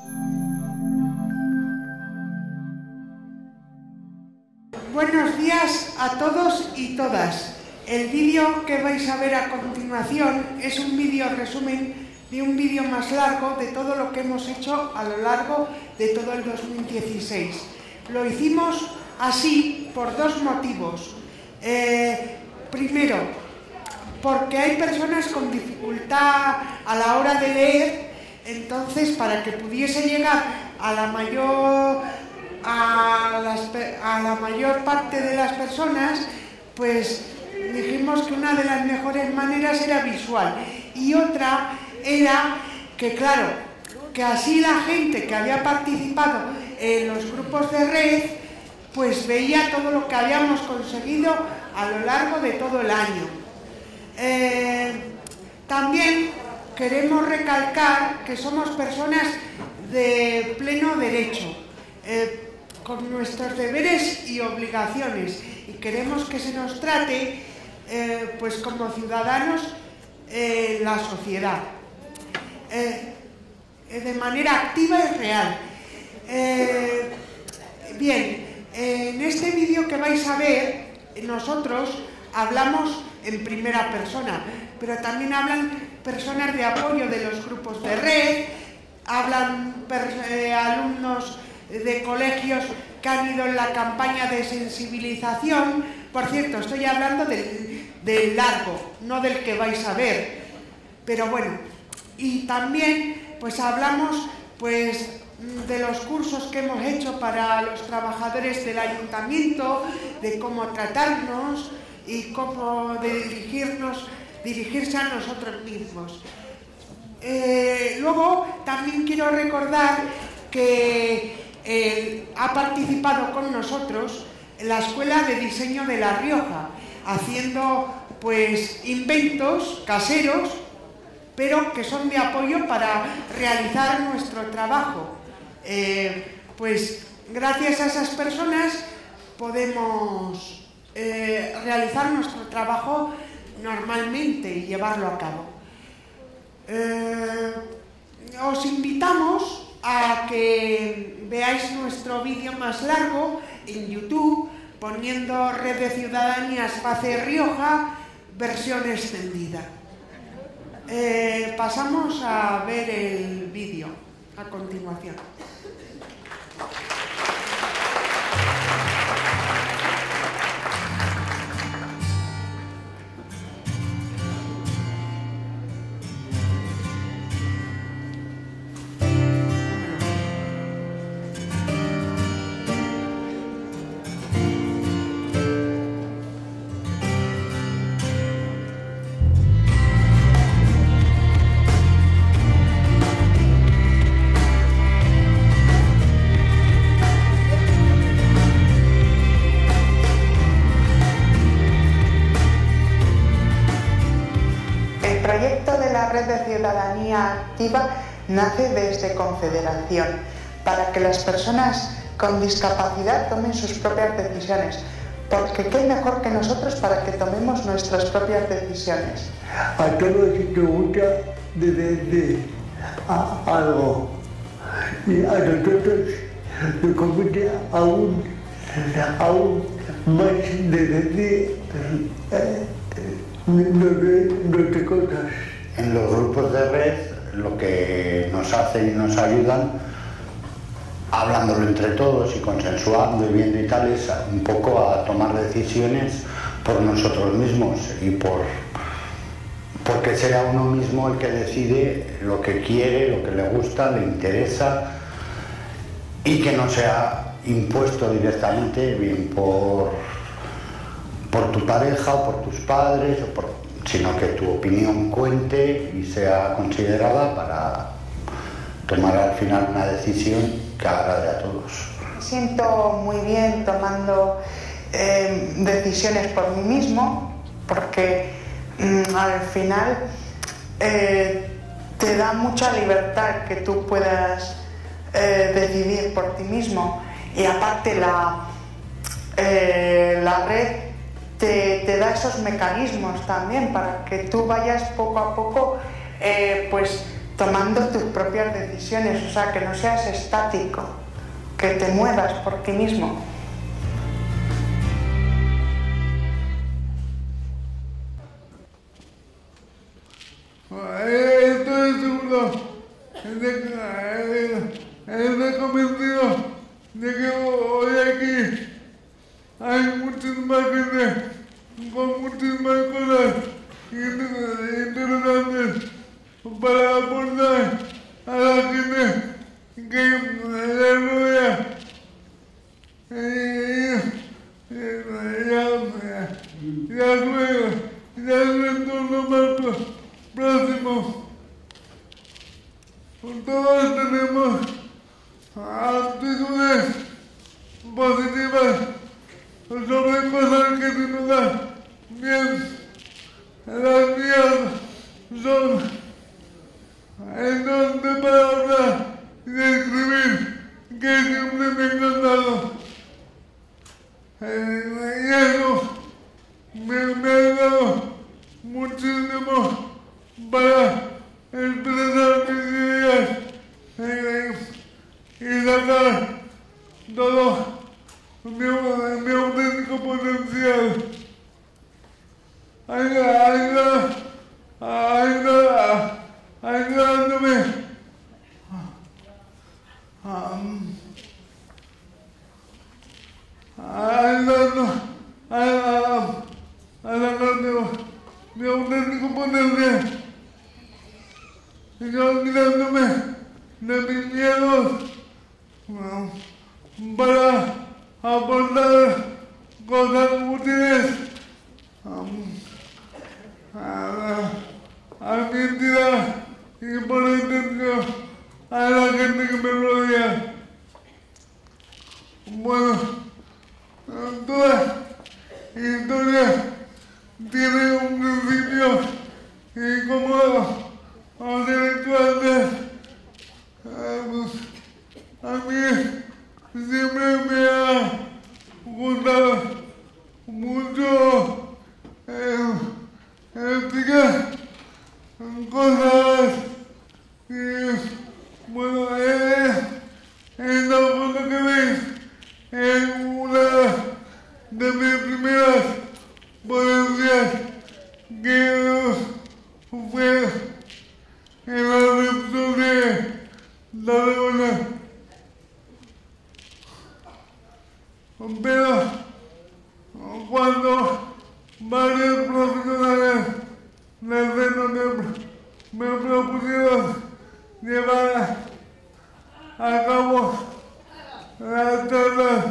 Buenos días a todos y todas. El vídeo que vais a ver a continuación es un vídeo resumen de un vídeo más largo de todo lo que hemos hecho a lo largo de todo el 2016. Lo hicimos así por dos motivos. Primero, porque hay personas con dificultad a la hora de leer, entonces para que pudiese llegar a la mayor parte de las personas, pues dijimos que una de las mejores maneras era visual, y otra era que, claro, que así la gente que había participado en los grupos de red pues veía todo lo que habíamos conseguido a lo largo de todo el año. También queremos recalcar que somos personas de pleno derecho, con nuestros deberes y obligaciones, y queremos que se nos trate pues como ciudadanos en la sociedad, de manera activa y real. Bien, en este vídeo que vais a ver, nosotros hablamos en primera persona, pero también hablan personas de apoyo de los grupos de red, hablan alumnos de colegios que han ido en la campaña de sensibilización. Por cierto, estoy hablando del largo, no del que vais a ver, pero bueno. Y también pues hablamos pues de los cursos que hemos hecho para los trabajadores del ayuntamiento, de cómo tratarnos y cómo dirigirse a nosotros mismos. Luego también quiero recordar que ha participado con nosotros en la Escuela de Diseño de La Rioja, haciendo pues inventos caseros, pero que son de apoyo para realizar nuestro trabajo. Pues gracias a esas personas podemos realizar nuestro trabajo normalmente y llevarlo a cabo. Os invitamos a que veáis nuestro vídeo más largo en YouTube, poniendo Red de Ciudadanía Espace Rioja, versión extendida. Pasamos a ver el vídeo a continuación. Red de Ciudadanía Activa nace desde Confederación para que las personas con discapacidad tomen sus propias decisiones, porque qué mejor que nosotros para que tomemos nuestras propias decisiones. A todos les gusta de algo, y a nosotros nos conviene aún más de decir nuestras cosas. En los grupos de red lo que nos hacen y nos ayudan, hablándolo entre todos y consensuando y viendo y tal, es un poco a tomar decisiones por nosotros mismos y porque sea uno mismo el que decide lo que quiere, lo que le gusta, le interesa, y que no sea impuesto directamente, bien por tu pareja o por tus padres, sino que tu opinión cuente y sea considerada para tomar al final una decisión que agrade a todos. Me siento muy bien tomando decisiones por mí mismo, porque al final te da mucha libertad que tú puedas decidir por ti mismo, y aparte la red te da esos mecanismos también para que tú vayas poco a poco pues tomando tus propias decisiones, o sea, que no seas estático, que te muevas por ti mismo. Estoy seguro, estoy convencido de que hoy aquí hay muchísima gente con muchísimas cosas interesantes para aportar a la gente que le rodea. Ya su entorno más próximo. Todos tenemos actitudes positivas sobre cosas que se nos dan bien. Las mías son enormes palabras de escribir que siempre me han encantado. Y eso me ha ayudado muchísimo para expresar mis ideas y sacar todo mi auténtico potencial. Ayudándome a sacar mi auténtico potencial. Y olvidándome de mis miedos para aportar cosas útiles a mi entidad y por extensión a la gente que me rodea. Bueno, toda historia tiene un principio y como intelectuales, a mí siempre me ha gustado mucho explicar cosas y bueno, esta foto que veis es una de mis primeras ponencias que fue en la recepción de Tarragona. Pero cuando varios profesionales del centro me propusieron llevar a cabo las charlas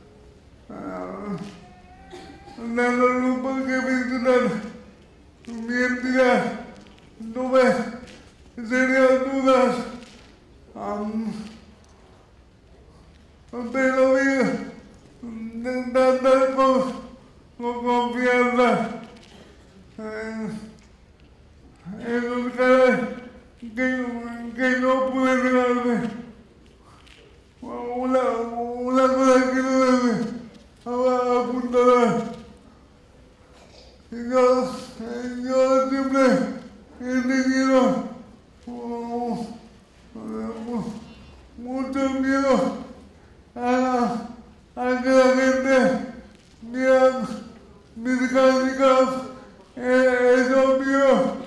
de los grupos que visitan mi entidad, tuve serias dudas, pero vi tratar con confianza en los caras que no pude negarme. Una cosa que no debe apuntar. Yo siempre he tenido mucho miedo a que la gente vea mis handicaps. Es obvio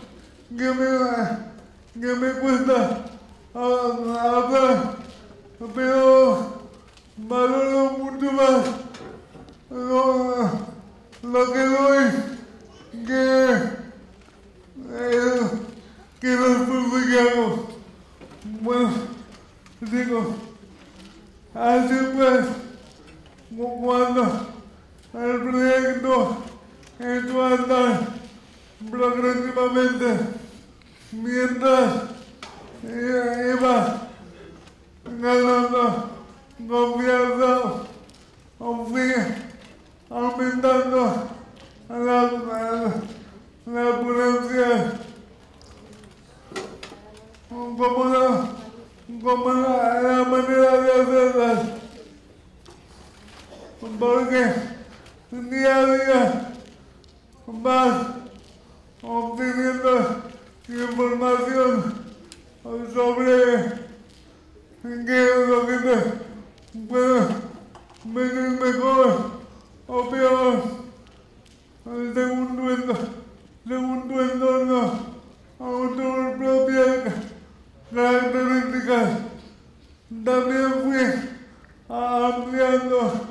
que me cuesta hablar, pero valoro mucho más lo que doy que el esfuerzo que hago. Bueno, digo, así pues, cuando el proyecto echó a andar progresivamente, mientras iba ganando confianza, fui aumentando la ponencia como la manera de hacerlas, porque día a día vas obteniendo información sobre qué es lo que te puede venir mejor o peor según tu entorno o tus propias características. También fui ampliando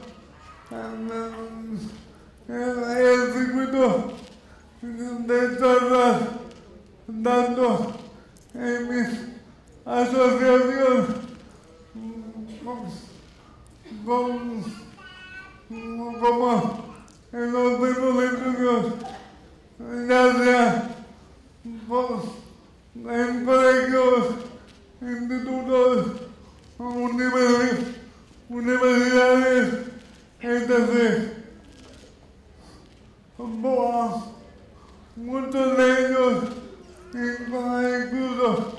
el circuito de charlas, dando en mi asociación como en los centros de estudios, ya sea en colegios, institutos, universidades, etc. Muchos de ellos incluso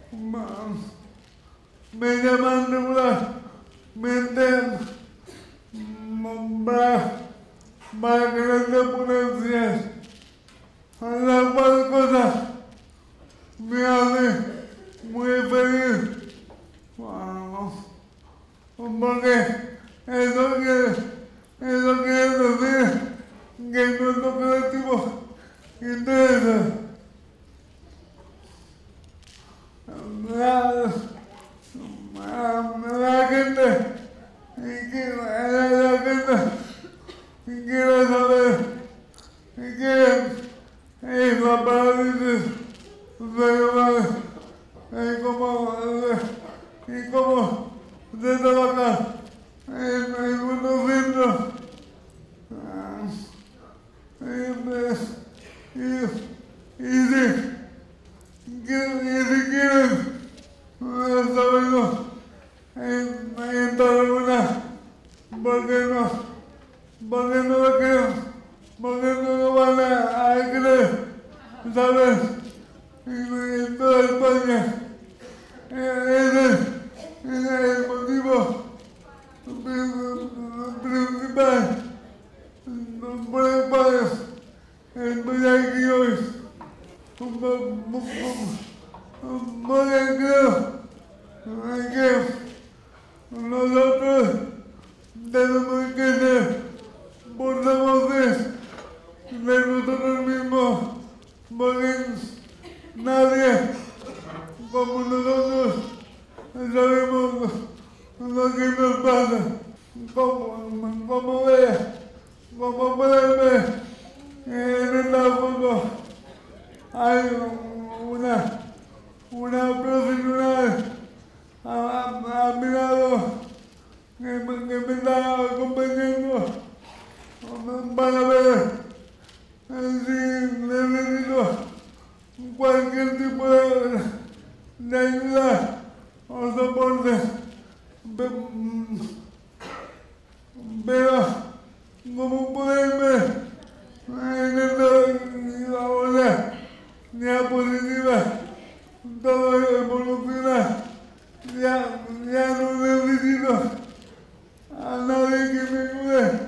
me llaman regularmente para crear ponencias, la cual cosa me hace muy feliz, porque eso quiere decir que nuestro colectivo interesa. La gente quiere saber qué es la parálisis cerebral y cómo se trabaja en nuestro centro. Y si quieren saberlo en Tarragona, ¿por qué no lo creo? ¿Por qué no lo van a creer? ¿Sabes? En toda España. Ese es el motivo principal por el cual estoy aquí hoy. Porque creo que nosotros tenemos que ser portavoces de nosotros mismos, porque nadie como nosotros sabemos lo que nos pasa. Como pueden ver en esta foto, hay una profesional a mi lado que me está acompañando para ver si necesito cualquier tipo de ayuda o soporte. Pero como pueden ver en esta ola diapositiva, todo evoluciona. Ya no necesito a nadie que me ayude.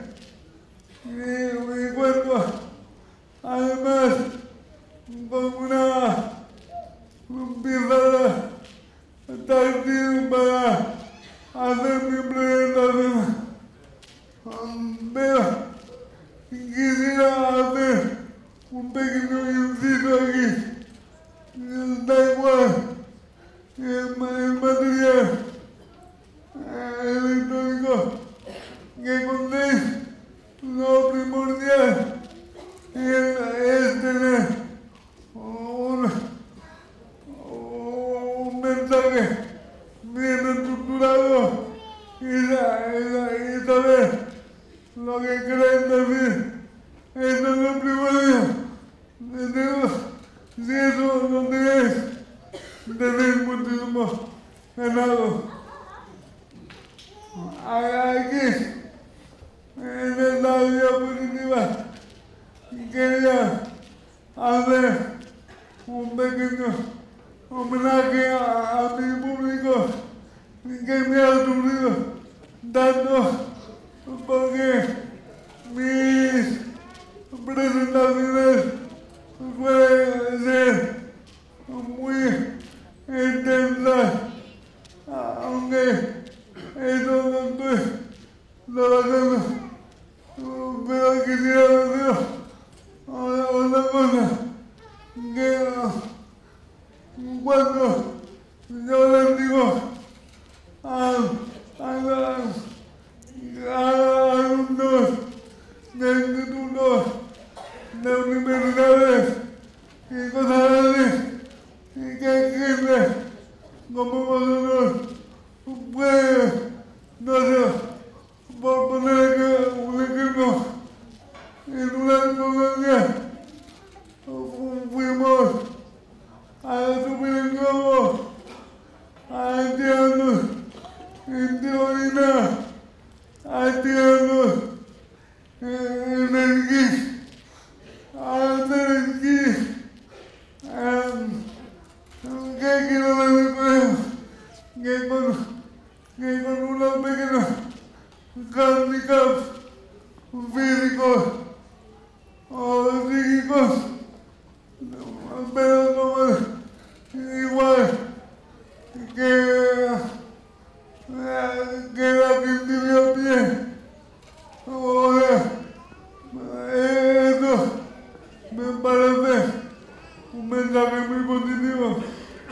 Mi cuerpo, además, con una pizarra táctil para hacer mi presentación. Pero quisiera hacer un pequeño inciso aquí. Da igual el material electrónico que contéis, lo primordial es tener un mensaje bien estructurado y saber lo que queréis decir. Eso es lo primordial. Si eso lo tenéis, tenéis muchísimo ganado. Aquí, en esta diapositiva, quería hacer un pequeño homenaje a mi público que me ha sufrido tanto, porque mis presentaciones pueden ser muy en teoría, a tirarnos en el esquí, a hacer esquí. ¿Qué quiero decir con eso? Que con unos pequeños handicaps físicos o psíquicos, pero no igual que la que tiene a pie. O sea, eso me parece un mensaje muy positivo.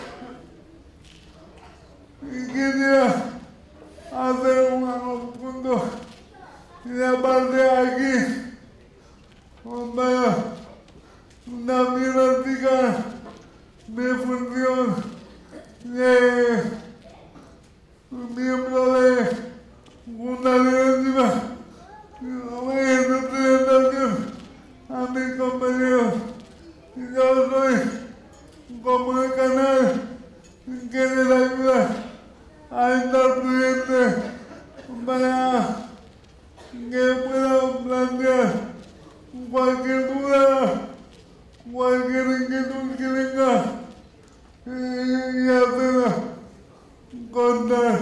Y quería hacer un punto y aparte aquí para también explicar mi función de miembro de una directiva en representación a mis compañeros. Yo soy como el canal que les ayuda a estar presente para que puedan plantear cualquier duda, cualquier inquietud que tenga y hacerla contar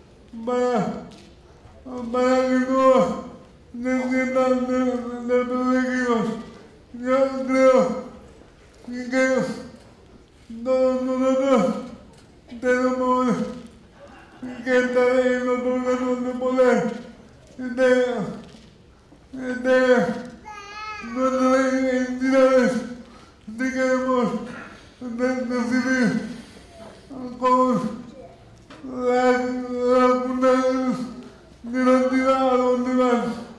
para que no se sientan desprotegidos. Yo creo que todos nosotros tenemos que estar en los órganos de poder de nuestras entidades si queremos decidir con la junta directiva a dónde van.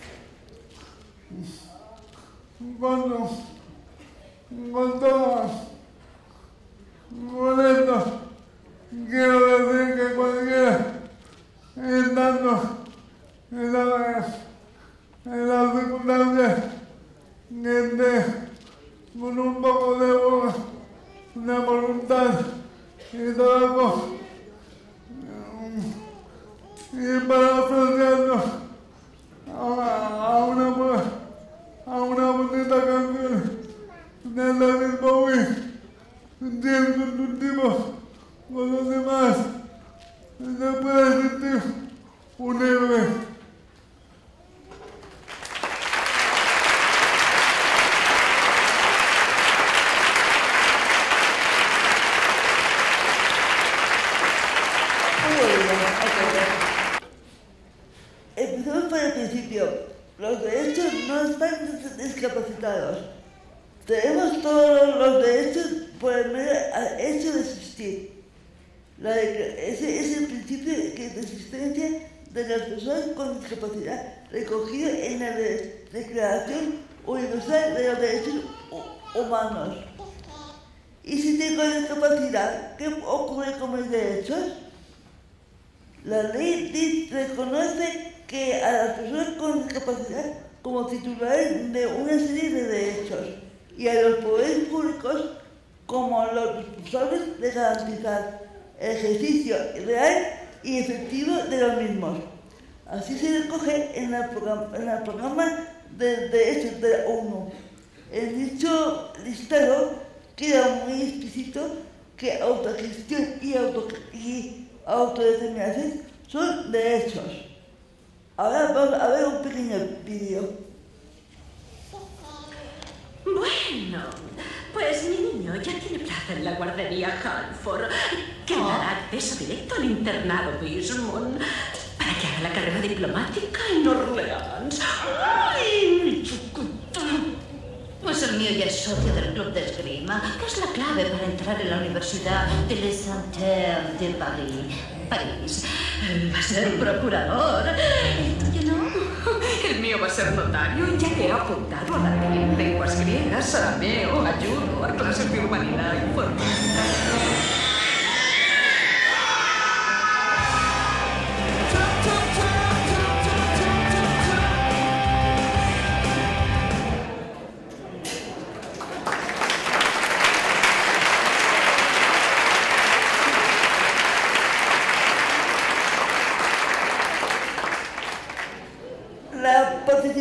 Con todo esto, quiero decir que cualquiera estando en las circunstancias que esté con un poco de voluntad y trabajo y parafraseando a una bonita canción de David Bowie, siendo un tipo con los demás, se puede sentir un héroe. Empezamos por el principio. Los derechos no están discapacitados. Tenemos todos los derechos por el mero hecho de existir. Ese es el principio de existencia de las personas con discapacidad recogido en la Declaración Universal de los Derechos Humanos. Y si tengo discapacidad, ¿qué ocurre con mis derechos? La ley reconoce que a las personas con discapacidad como titulares de una serie de derechos y a los poderes públicos como los responsables de garantizar el ejercicio real y efectivo de los mismos. Así se recoge en el programa de derechos de la ONU. En dicho listado queda muy explícito que autogestión y autodeterminación son derechos. Ahora vamos a ver un pequeño vídeo. Bueno, pues mi niño ya tiene plaza en la guardería Halford, que le dará acceso directo al internado Bismont para que haga la carrera diplomática en Orleans. ¡Ay, mi chiquito! Pues el mío ya es socio del club de esgrima, que es la clave para entrar en la Universidad de Les Santerres de París. Él va a ser procurador. ¿El tuyo no? El mío va a ser notario, ya que he apuntado a latín, lenguas griegas, arameo, ayuno, a clases de humanidad y informática.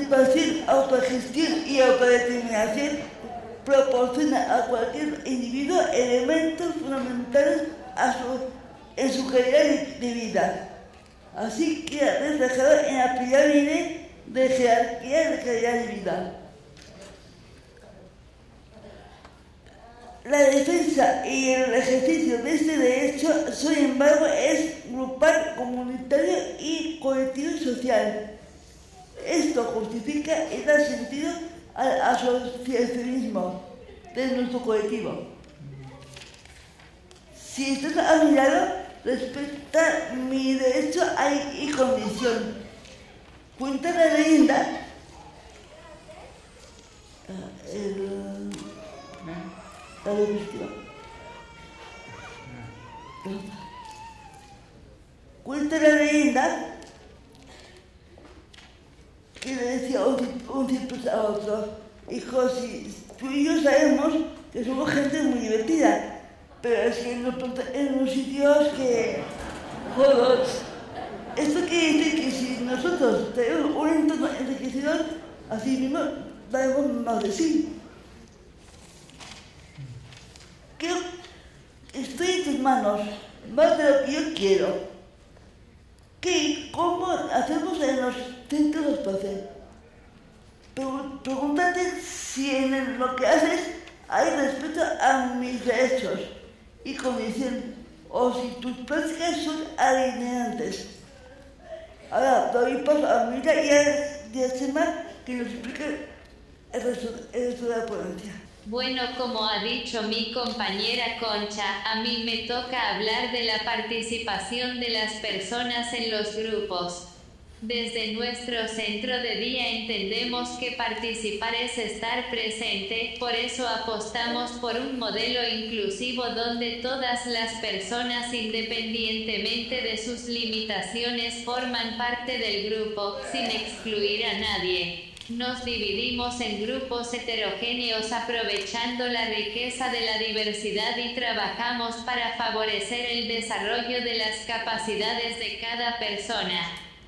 participación, autogestión y autodeterminación proporciona a cualquier individuo elementos fundamentales en su calidad de vida. Así queda reflejado en la pirámide de jerarquía de calidad de vida. La defensa y el ejercicio de este derecho, sin embargo, es grupal, comunitario y colectivo social. Esto justifica y da sentido al asociacionismo de nuestro colectivo. Si estás a mi lado, respeta mi derecho y condición. Cuenta la leyenda. La diapositiva. Cuenta la leyenda que le decía un cierto a otro: hijo, si tú y yo sabemos que somos gente muy divertida, pero es que en los sitios que... Joder, esto quiere decir que si nosotros tenemos un entorno enriquecedor, así mismo daremos más de sí. Estoy en tus manos, más de lo que yo quiero. ¿Cómo hacemos en los centros de placer? Pregúntate si en lo que haces hay respeto a mis derechos y condiciones, o si tus prácticas son alineantes. Ahora doy paso a Mira y a Chema, que nos explique el resto de la ponencia. Bueno, como ha dicho mi compañera Concha, a mí me toca hablar de la participación de las personas en los grupos. Desde nuestro centro de día entendemos que participar es estar presente, por eso apostamos por un modelo inclusivo donde todas las personas, independientemente de sus limitaciones, forman parte del grupo, sin excluir a nadie. Nos dividimos en grupos heterogéneos aprovechando la riqueza de la diversidad y trabajamos para favorecer el desarrollo de las capacidades de cada persona.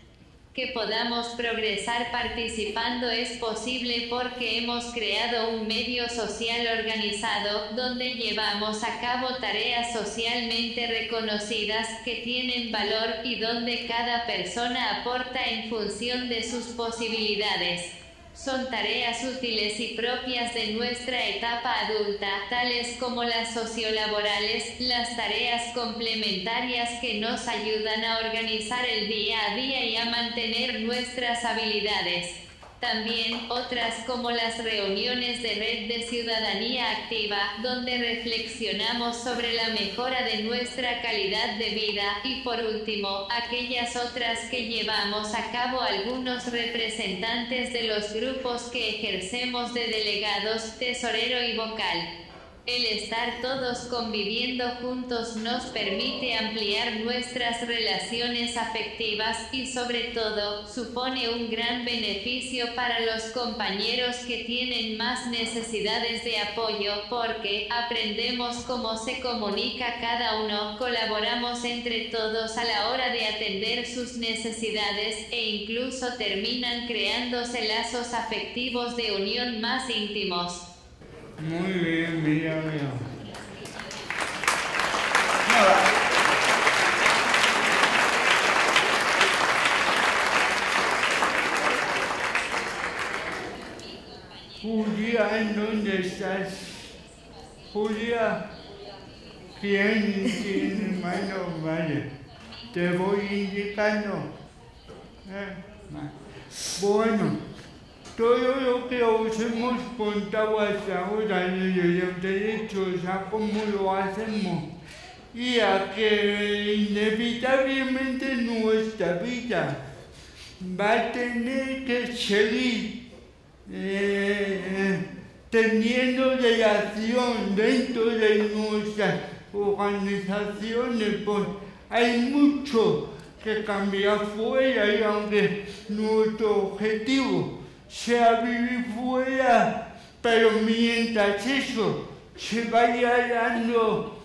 Que podamos progresar participando es posible porque hemos creado un medio social organizado donde llevamos a cabo tareas socialmente reconocidas que tienen valor y donde cada persona aporta en función de sus posibilidades. Son tareas útiles y propias de nuestra etapa adulta, tales como las sociolaborales, las tareas complementarias que nos ayudan a organizar el día a día y a mantener nuestras habilidades. También otras como las reuniones de red de ciudadanía activa, donde reflexionamos sobre la mejora de nuestra calidad de vida, y por último, aquellas otras que llevamos a cabo algunos representantes de los grupos que ejercemos de delegados, tesorero y vocal. El estar todos conviviendo juntos nos permite ampliar nuestras relaciones afectivas y sobre todo, supone un gran beneficio para los compañeros que tienen más necesidades de apoyo porque aprendemos cómo se comunica cada uno, colaboramos entre todos a la hora de atender sus necesidades e incluso terminan creándose lazos afectivos de unión más íntimos. Muy bien, mira. Julia, ¿en dónde estás? Julia, ¿quién, hermano? Vale, te voy indicando. Bueno. Todo lo que os hemos contado hasta ahora de los derechos, a cómo lo hacemos y a que inevitablemente nuestra vida va a tener que seguir teniendo relación dentro de nuestras organizaciones, pues hay mucho que cambiar fuera y aunque nuestro objetivo sea vivir fuera, pero mientras eso se vaya dando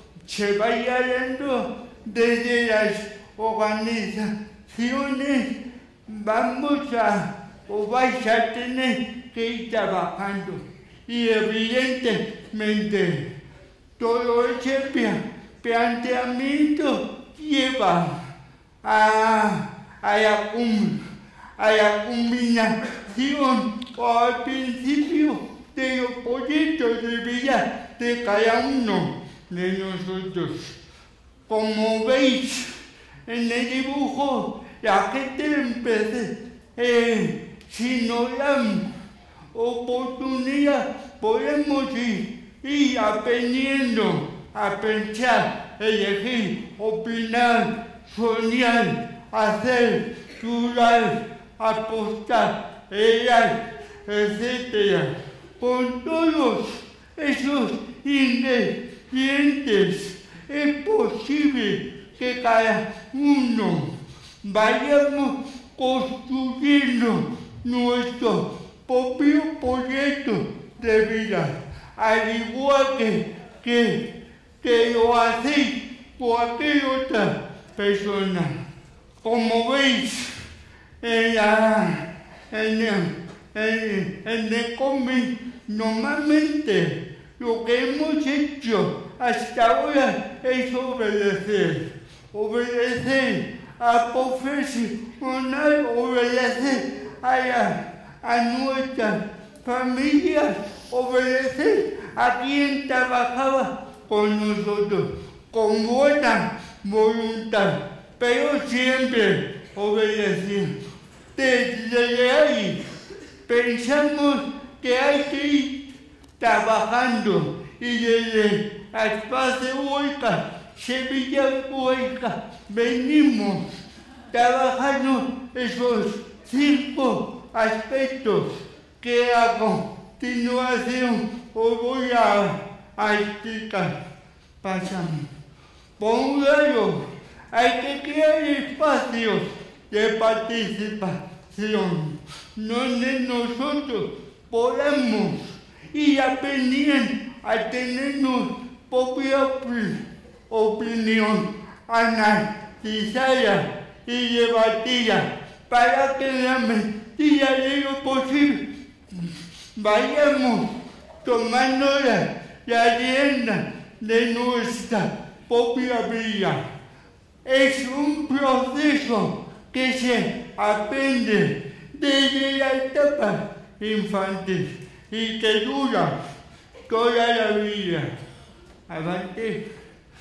desde las organizaciones, vamos a os vais a tener que ir trabajando. Y evidentemente todo ese planteamiento lleva a la combinación o al principio de los proyectos de vida de cada uno de nosotros. Como veis en el dibujo, la gente empecé, si nos dan oportunidad, podemos ir aprendiendo a pensar, elegir, opinar, soñar, hacer, dudar, apostar, errar, etc. Con todos esos ingredientes es posible que cada uno vayamos construyendo nuestro propio proyecto de vida, al igual que lo hacéis cualquier otra persona. Como veis en el cómic, normalmente lo que hemos hecho hasta ahora es obedecer a profesional, obedecer a nuestras familias, obedecer a quien trabajaba con nosotros, con buena voluntad, pero siempre obedeciendo. Desde ahí pensamos que hay que ir trabajando y desde Espacio Huesca, Sevilla Huesca, venimos trabajando esos 5 aspectos que a continuación os voy a explicar. Pasamos. Por un lado, hay que crear espacios de participación donde nosotros podamos ir aprendiendo a tener nuestra propia opinión, analizarla y debatirla para que en la medida de lo posible vayamos tomando la rienda de nuestra propia vida. Es un proceso que se aprende desde la etapa infantil y que dura toda la vida. Avante.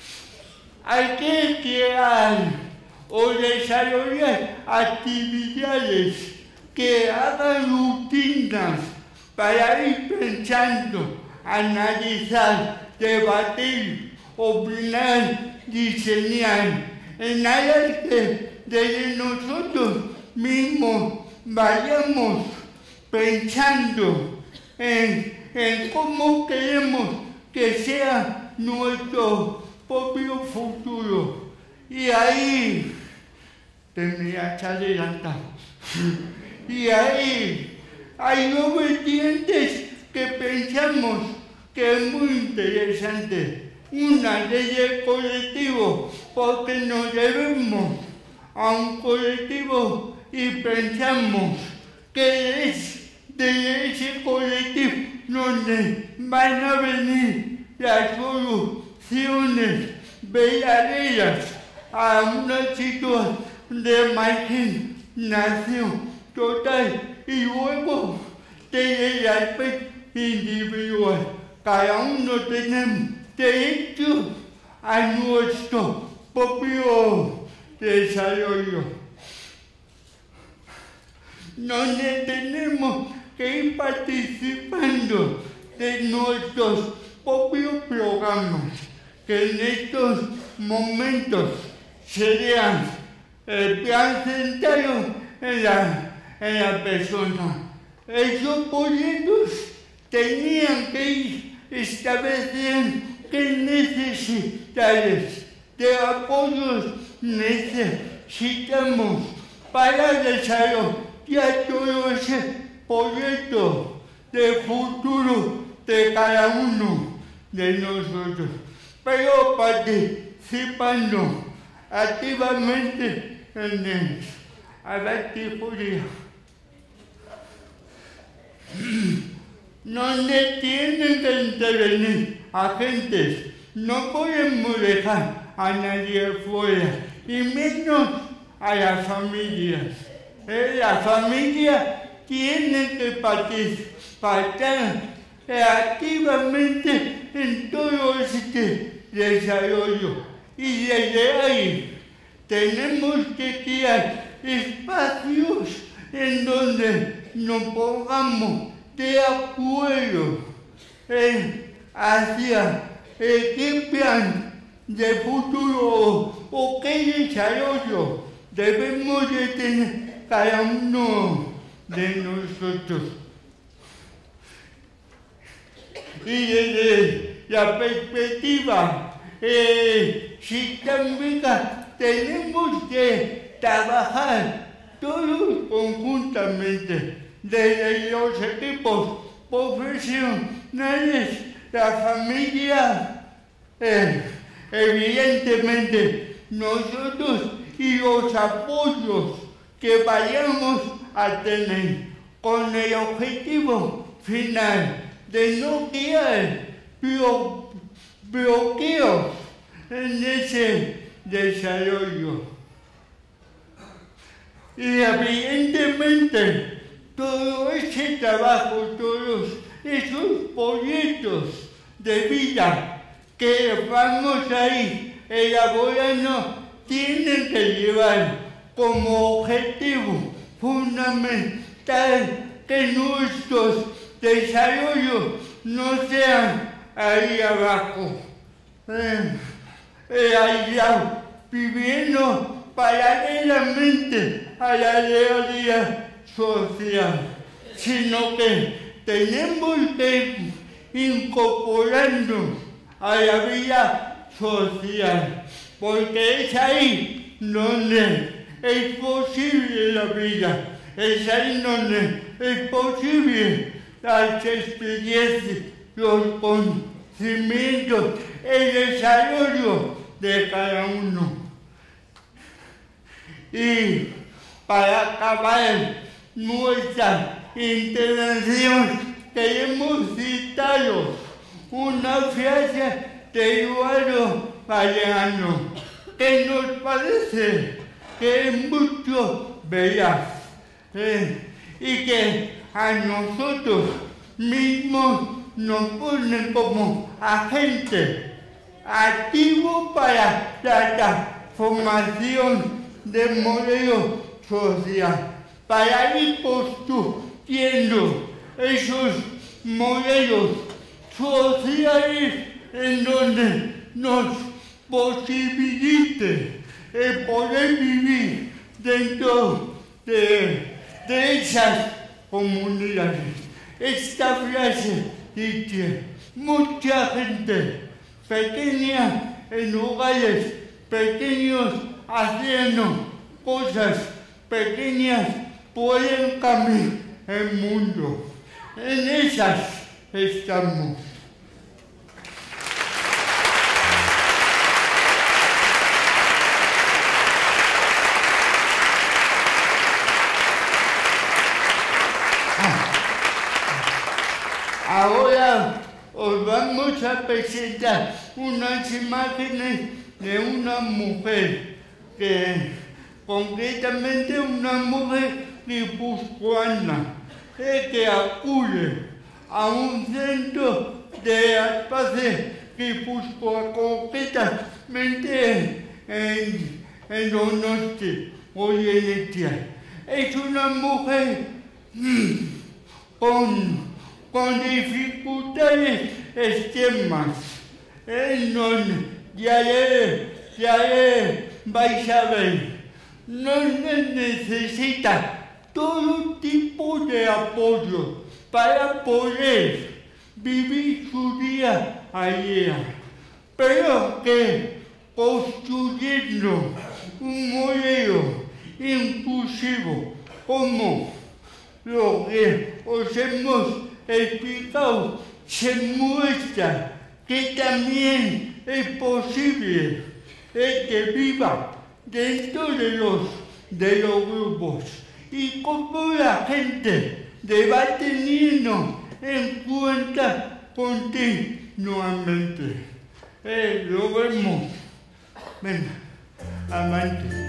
Hay que crear o desarrollar actividades que hagan rutinas para ir pensando, analizar, debatir, opinar, diseñar, en áreas que desde nosotros mismos vayamos pensando en cómo queremos que sea nuestro propio futuro. Y ahí tendría que adelantar. Y ahí hay 2 vertientes que pensamos que es muy interesante. Una desde el colectivo, porque nos debemos a un colectivo y pensamos que es de ese colectivo donde van a venir las soluciones verdaderas a una situación de marginación total. Y luego, desde el aspecto individual, cada uno tenemos derecho a nuestro propio desarrollo, donde tenemos que ir participando de nuestros propios programas, que en estos momentos serían el plan centrado en la persona. Esos proyectos tenían que ir estableciendo qué necesidades de apoyos necesitamos para desarrollar todo ese proyecto de futuro de cada uno de nosotros, pero participando activamente en él. A ver, tipo de... donde tienen que intervenir agentes. No podemos dejar a nadie fuera, y menos a las familias. La familia tiene que participar activamente en todo este desarrollo, y desde ahí tenemos que crear espacios en donde nos pongamos de acuerdo hacia qué plan de futuro o qué desarrollo debemos de tener cada uno de nosotros. Y desde la perspectiva sistémica tenemos que trabajar todos conjuntamente, desde los equipos profesionales, la familia, evidentemente nosotros, y los apoyos que vayamos a tener, con el objetivo final de no crear bloqueos en ese desarrollo. Y evidentemente todo ese trabajo, todos esos proyectos de vida que vamos a ir elaborando tienen que llevar como objetivo fundamental que nuestros desarrollos no sean ahí abajo, aislados, viviendo paralelamente a la realidad social, sino que tenemos que incorporarnos a la vida social, porque es ahí donde es posible la vida, es ahí donde es posible las experiencias, los conocimientos, el desarrollo de cada uno. Y para acabar nuestra intervención, queremos citaros una frase de Eduardo Galeano que nos parece que es mucho veraz y que a nosotros mismos nos ponen como agente activo para la transformación del modelo social, para ir construyendo esos modelos sociales en donde nos posibilite el poder vivir dentro de esas comunidades. Esta frase dice: mucha gente pequeña en lugares pequeños haciendo cosas pequeñas pueden cambiar el mundo. En esas estamos. Ahora os vamos a presentar unas imágenes de una mujer, concretamente una mujer guipuzcoana, que acude a un centro de Aspace, Guipúzcoa, concretamente en Donosti, Goyenetia. Es una mujer con dificultades extremas, en donde ya vais a ver, no necesita todo tipo de apoyo para poder vivir su día a día, pero que construyendo un modelo inclusivo como lo que os hemos explicado, se muestra que también es posible que viva dentro de los grupos, y cómo la gente va teniendo en cuenta continuamente. Lo vemos. Venga, amante.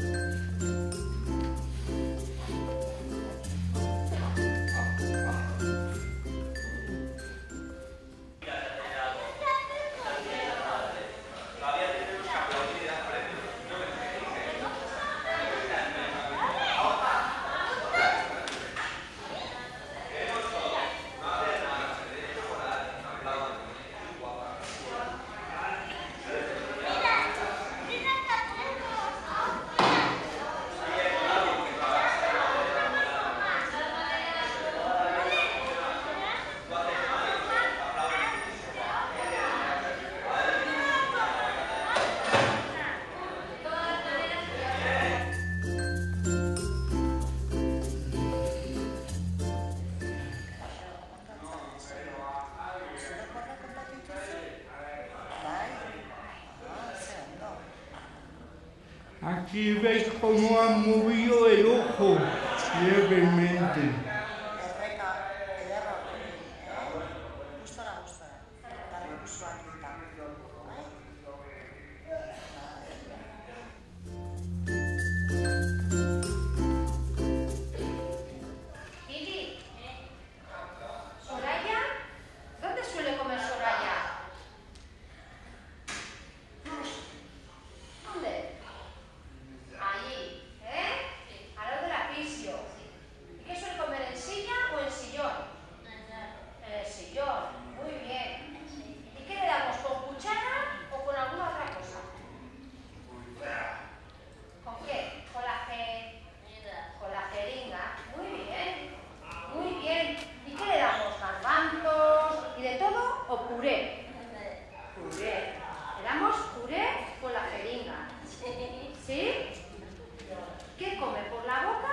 Aquí veis cómo ha movido el ojo levemente. Lili, ¿Soraya? ¿Dónde suele comer Soraya? ¿Dónde? Ahí, ¿eh? Al lado de la fisio. ¿Y qué suele comer, en silla o en sillón? En el sillón, muy bien. ¿Y qué le damos, con cuchara o con alguna otra cosa? ¿Con qué? Con la jeringa. Muy bien, muy bien. ¿Y qué le damos, garbanzos y de todo o puré? Puré. Le damos puré con la jeringa. ¿Sí? ¿Qué come por la boca?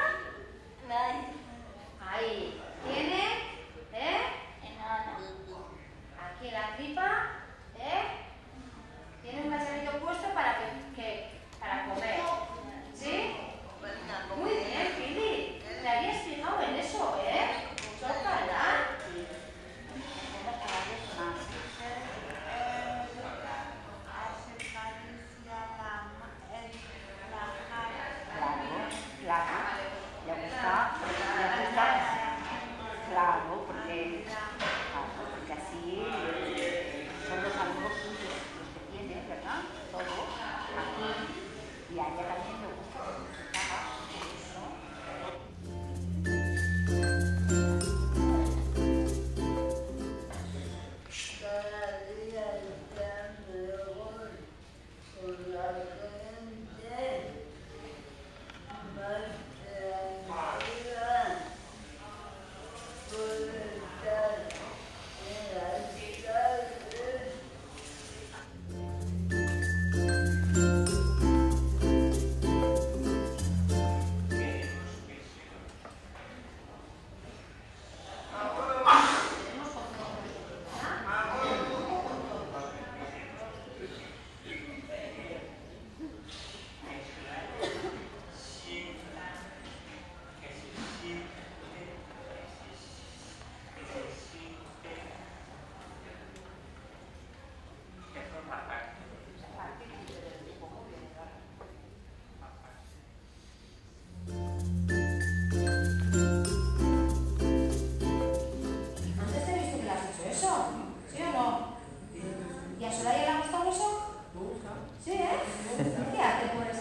Ahí. ¿Tiene? Aquí en la tripa, tiene un cacharrito puesto para comer. ¿Sí? Muy bien, Pili. Te habías fijado en eso, Chócala. Claro, porque así son los amigos suyos los que tiene, ¿verdad? Todos aquí y a ella también le gusta que se haga eso. Cada día está mejor por la gente más tranquila por estar en las calles. Antes te he visto que le has hecho eso, ¿sí o no? ¿Y a Soraya le ha gustado eso? ¿Sí, ¿Qué hace, pues?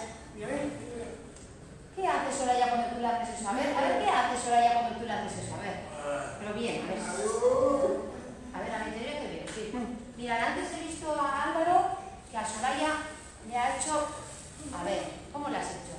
¿Qué hace Soraya cuando tú le haces eso? A ver, ¿qué hace Soraya cuando tú le haces eso? A ver. Pero bien, a ver. A ver, a mi teoría te veo, sí. Mira, antes he visto a Álvaro que a Soraya le ha hecho... A ver, ¿cómo le has hecho?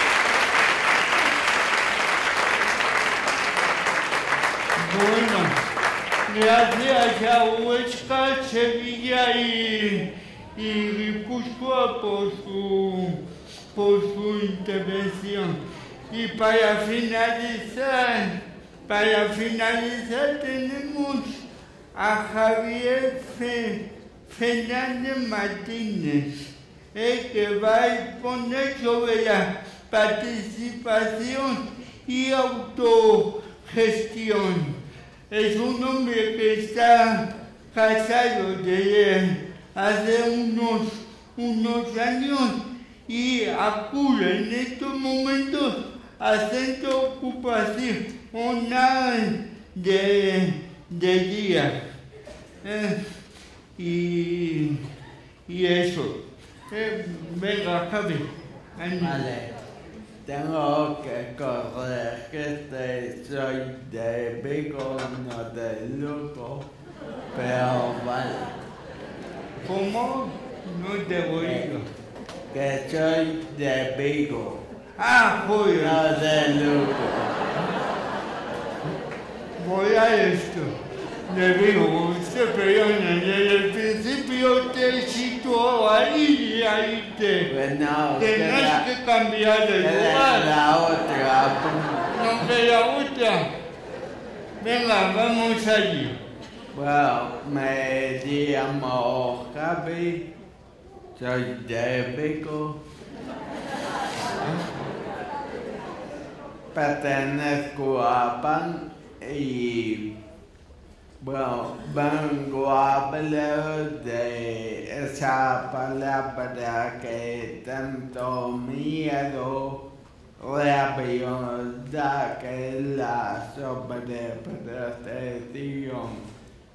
Bueno. gracias a Huesca, Sevilla y Guipúzcoa por su intervención. Y para finalizar tenemos a Javier Fernández Martínez, que va a exponer sobre la participación y autogestión. Es un hombre que está casado desde hace unos años y acude en estos momentos a centro ocupacional de día. Y eso. Venga, Javi. Vale. Tengo que corregirte, soy de Vigo, no de Lugo, pero vale. ¿Cómo? No te oigo. Que soy de Vigo. Ah, joder. No de Lugo. Voy a esto. De Vigo, usted perdona, desde el principio te situó ahí y ahí tenés que cambiar de lugar. La otra. No, que la otra. Venga, vamos allí. Bueno, me llamo Javi, soy de Vigo. Pertenezco a PAN y bueno, vengo a hablar de esa palabra que tanto miedo rabia da, que es la sobreprotección.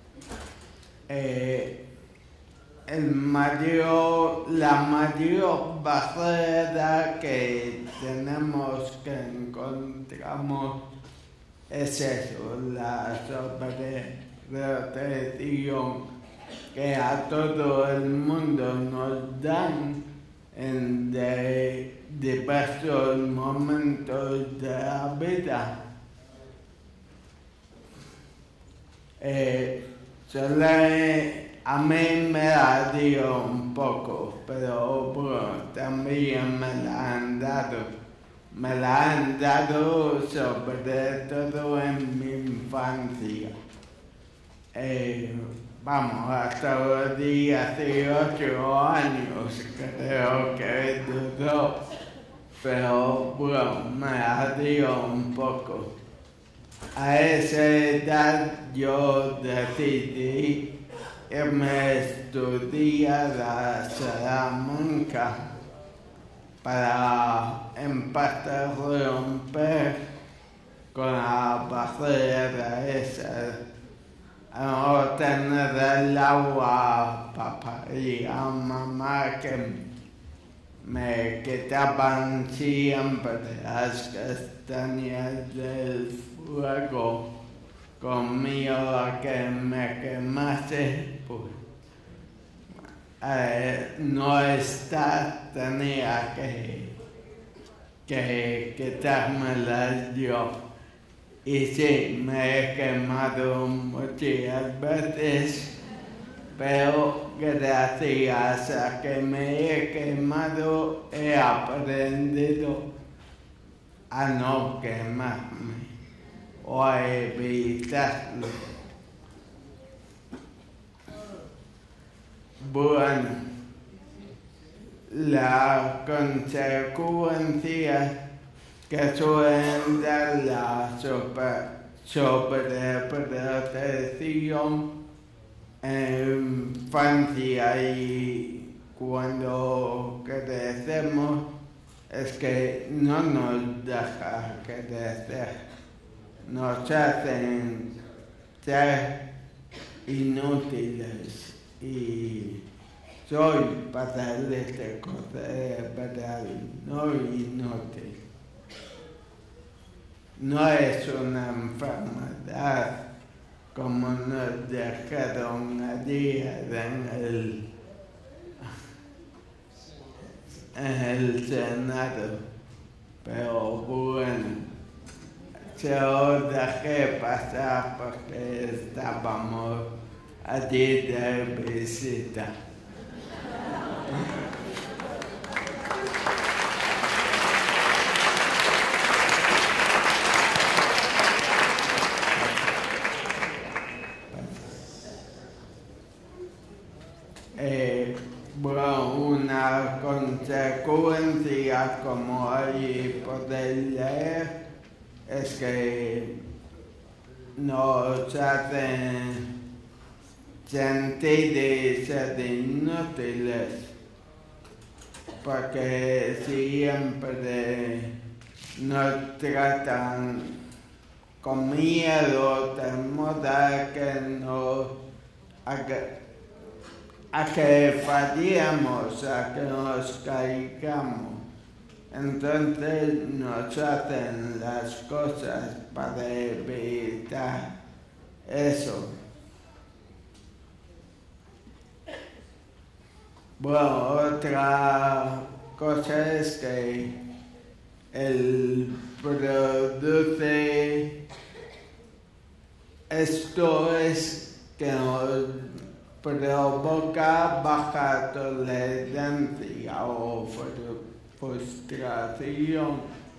La mayor barrera que tenemos que encontramos es eso, la sobreprotección que a todo el mundo nos dan en diversos momentos de la vida. A mí me la dio un poco, pero bueno, también me la han dado. Me la han dado sobre todo en mi infancia. Vamos, hasta los 18 años creo que duró, pero bueno, me la dio un poco. A esa edad yo decidí irme a estudiar a Salamanca para empezar a romper con la barrera esa, a no tener el agua a papá y a mamá que me quitaban siempre las castañas del fuego con miedo a que me quemase, pues no está, tenía que quitármelas yo. Y sí, me he quemado muchas veces, pero gracias a que me he quemado he aprendido a no quemarme o a evitarlo. Bueno, la consecuencia que suelen dar la sobreprotección en infancia y cuando crecemos es que no nos deja crecer. Nos hacen ser inútiles y soy paralítico cerebral, no inútil. No es una enfermedad como nos dejaron ayer en el Senado, pero bueno, se os dejé pasar porque estábamos allí de visita. Bueno, una consecuencia, como ahí podéis leer, es que nos hacen sentir y ser inútiles, porque siempre nos tratan con miedo, temor a que fallemos, a que nos caigamos. Entonces nos hacen las cosas para evitar eso. Bueno, otra cosa es que él produce, esto es que nos provoca baja tolerancia o frustración.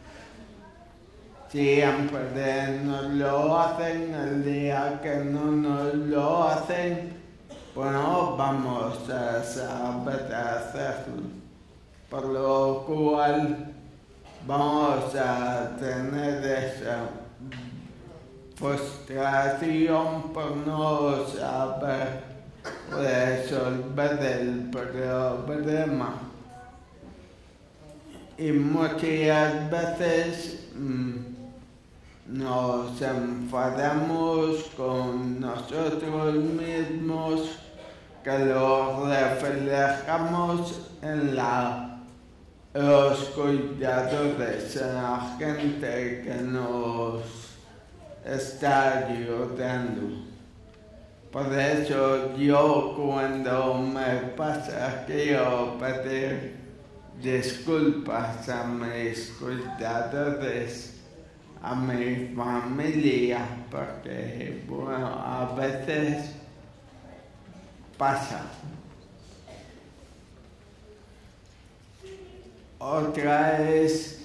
Siempre nos lo hacen, el día que no nos lo hacen, bueno, vamos a saber hacerlo. Por lo cual vamos a tener esa frustración por no saber resolver el problema. Y muchas veces nos enfadamos con nosotros mismos, que lo reflejamos en los cuidadores, en la gente que nos está ayudando. Por eso yo, cuando me pasa, quiero pedir disculpas a mis cuidadores, a mi familia, porque bueno, a veces pasa. Otra es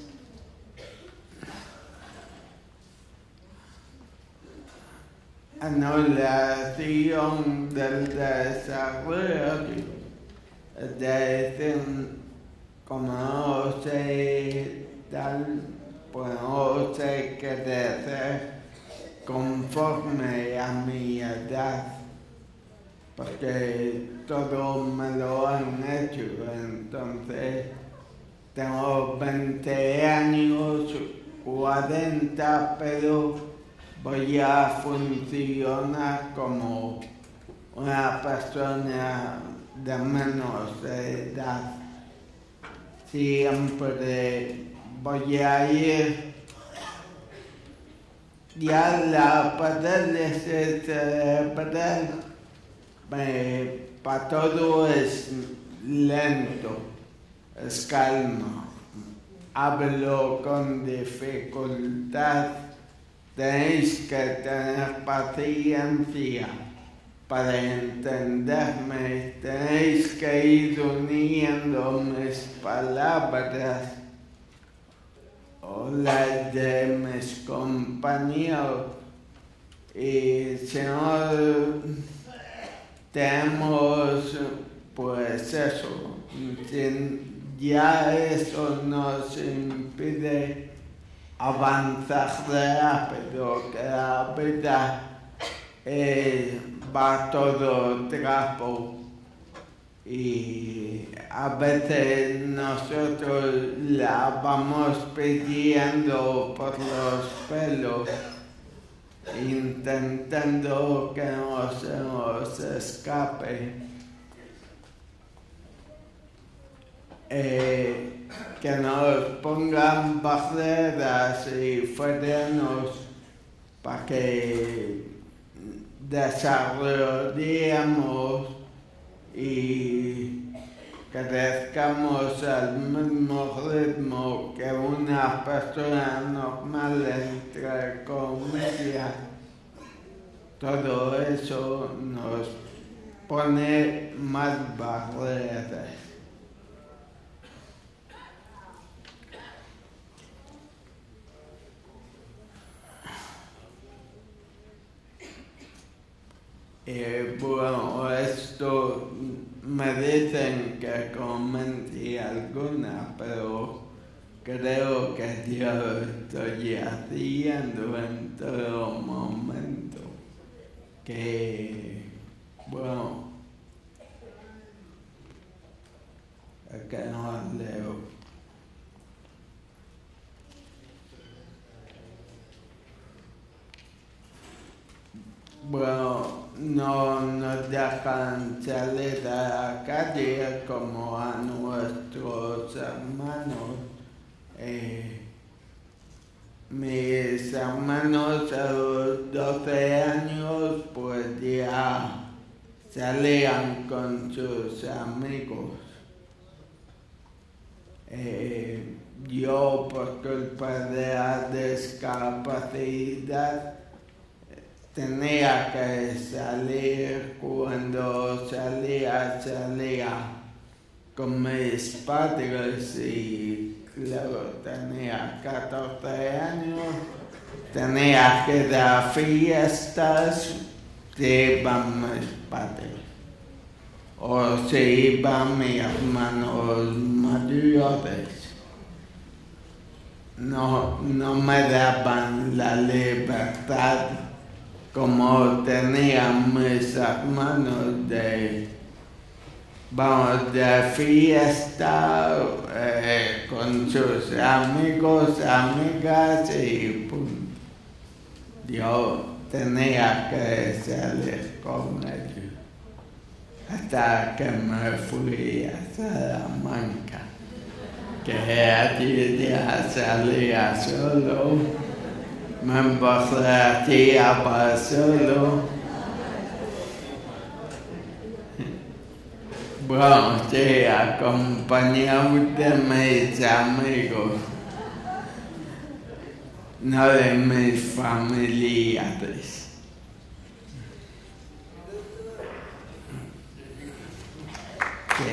anulación del desarrollo, es decir, como no sé tal, pues no sé crecer conforme a mi edad, porque todo me lo han hecho. Entonces tengo 20 años, 40, pero voy a funcionar como una persona de menos edad. Siempre voy a ir, ya la parálisis cerebral para todo es lento, es calma, hablo con dificultad. Tenéis que tener paciencia para entenderme, tenéis que ir uniendo mis palabras o las de mis compañeros, y si no tenemos, pues eso, ya eso nos impide avanzar rápido, que la vida va todo trapo y a veces nosotros la vamos pidiendo por los pelos, intentando que no se nos escape. Que nos pongan barreras y frenos para que desarrollemos y crezcamos al mismo ritmo que una persona normal, entre comillas, todo eso nos pone más barreras. Bueno, esto me dicen que comente alguna, pero creo que yo estoy haciendo en todo momento. Que, bueno, es que no leo. Bueno, no nos dejan salir a la calle como a nuestros hermanos. Mis hermanos a los 12 años pues ya salían con sus amigos. Yo, por culpa de la discapacidad, tenía que salir. Cuando salía con mis padres y claro, tenía 14 años, tenía que dar fiestas si iban mis padres o si iban mis hermanos mayores. No me daban la libertad como tenían mis hermanos de fiesta con sus amigos, amigas y punto. Yo tenía que salir con ellos hasta que me fui a Salamanca, que allí ya salía solo. Me emborrachaba solo. Bueno, sí, acompañado de mis amigos, no de mis familiares. Sí.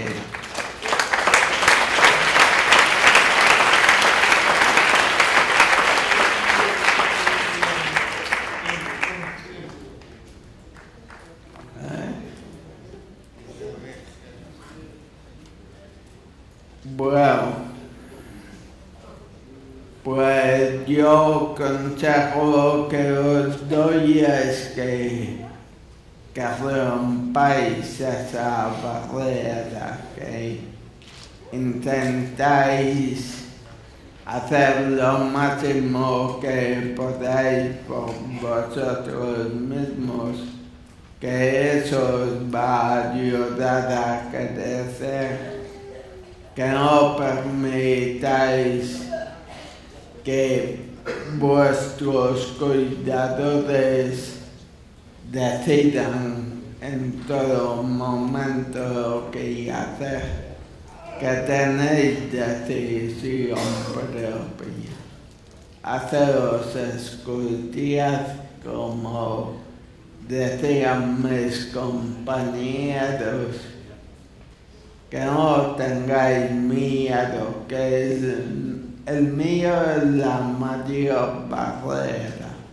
Bueno, pues yo consejo que os doy es que rompáis esa barrera, que intentáis hacer lo máximo que podáis por vosotros mismos, que eso os va a ayudar a crecer. Que no permitáis que vuestros cuidadores decidan en todo momento lo que hacer, que tenéis decisión propia. Haceros escuchar, como decían mis compañeros, que no tengáis miedo, que el miedo es la mayor barrera.